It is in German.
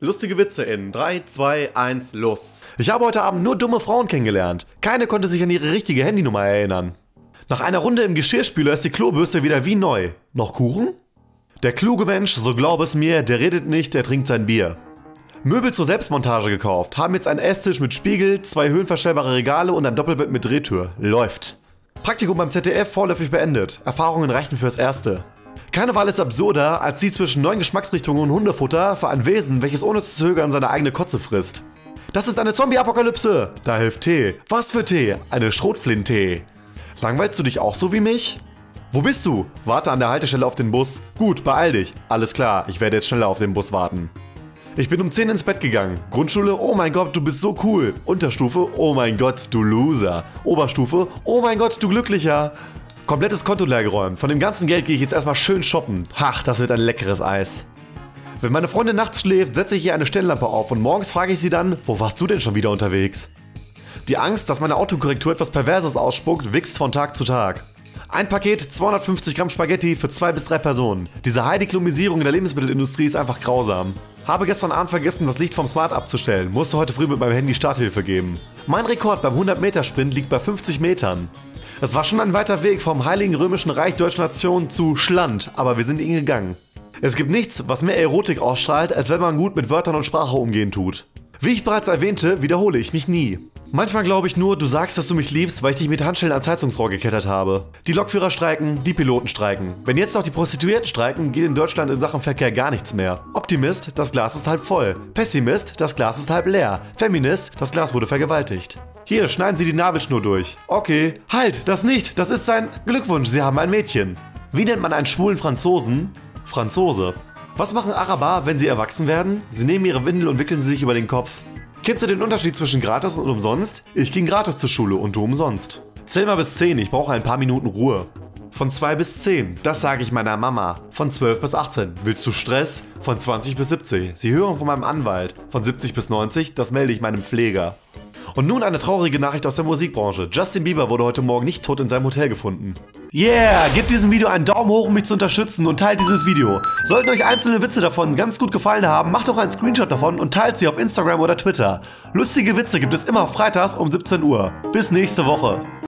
Lustige Witze in 3, 2, 1, los. Ich habe heute Abend nur dumme Frauen kennengelernt. Keine konnte sich an ihre richtige Handynummer erinnern. Nach einer Runde im Geschirrspüler ist die Klobürste wieder wie neu. Noch Kuchen? Der kluge Mensch, so glaub es mir, der redet nicht, der trinkt sein Bier. Möbel zur Selbstmontage gekauft, haben jetzt einen Esstisch mit Spiegel, 2 höhenverstellbare Regale und ein Doppelbett mit Drehtür. Läuft. Praktikum beim ZDF vorläufig beendet. Erfahrungen reichen fürs Erste. Keine Wahl ist absurder, als die zwischen 9 Geschmacksrichtungen und Hundefutter für ein Wesen, welches ohne zu zögern seine eigene Kotze frisst. Das ist eine Zombie-Apokalypse. Da hilft Tee. Was für Tee? Eine Schrotflintee. Langweilst du dich auch so wie mich? Wo bist du? Warte an der Haltestelle auf den Bus. Gut, beeil dich. Alles klar, ich werde jetzt schneller auf den Bus warten. Ich bin um 10 ins Bett gegangen. Grundschule, oh mein Gott, du bist so cool. Unterstufe, oh mein Gott, du Loser. Oberstufe, oh mein Gott, du Glücklicher. Komplettes Konto leergeräumt. Von dem ganzen Geld gehe ich jetzt erstmal schön shoppen. Ach, das wird ein leckeres Eis. Wenn meine Freundin nachts schläft, setze ich ihr eine Stelllampe auf und morgens frage ich sie dann, wo warst du denn schon wieder unterwegs? Die Angst, dass meine Autokorrektur etwas Perverses ausspuckt, wächst von Tag zu Tag. Ein Paket 250 Gramm Spaghetti für 2 bis 3 Personen. Diese Heidi-Klumisierung in der Lebensmittelindustrie ist einfach grausam. Habe gestern Abend vergessen, das Licht vom Smart abzustellen. Musste heute früh mit meinem Handy Starthilfe geben. Mein Rekord beim 100-Meter-Sprint liegt bei 50 Metern. Es war schon ein weiter Weg vom Heiligen Römischen Reich Deutscher Nation zu Schland, aber wir sind ihn gegangen. Es gibt nichts, was mehr Erotik ausstrahlt, als wenn man gut mit Wörtern und Sprache umgehen tut. Wie ich bereits erwähnte, wiederhole ich mich nie. Manchmal glaube ich nur, du sagst, dass du mich liebst, weil ich dich mit Handschellen ans Heizungsrohr geklettert habe. Die Lokführer streiken, die Piloten streiken. Wenn jetzt noch die Prostituierten streiken, geht in Deutschland in Sachen Verkehr gar nichts mehr. Optimist, das Glas ist halb voll. Pessimist, das Glas ist halb leer. Feminist, das Glas wurde vergewaltigt. Hier, schneiden Sie die Nabelschnur durch. Okay. Halt, das nicht, das ist sein Glückwunsch, Sie haben ein Mädchen. Wie nennt man einen schwulen Franzosen? Franzose. Was machen Araber, wenn sie erwachsen werden? Sie nehmen ihre Windel und wickeln sie sich über den Kopf. Kennst du den Unterschied zwischen gratis und umsonst? Ich ging gratis zur Schule und du umsonst. Zähl mal bis 10, ich brauche ein paar Minuten Ruhe. Von 2 bis 10, das sage ich meiner Mama. Von 12 bis 18, willst du Stress? Von 20 bis 70, Sie hören von meinem Anwalt. Von 70 bis 90, das melde ich meinem Pfleger. Und nun eine traurige Nachricht aus der Musikbranche. Justin Bieber wurde heute Morgen nicht tot in seinem Hotel gefunden. Yeah, gebt diesem Video einen Daumen hoch, um mich zu unterstützen und teilt dieses Video. Sollten euch einzelne Witze davon ganz gut gefallen haben, macht doch einen Screenshot davon und teilt sie auf Instagram oder Twitter. Lustige Witze gibt es immer freitags um 17 Uhr. Bis nächste Woche.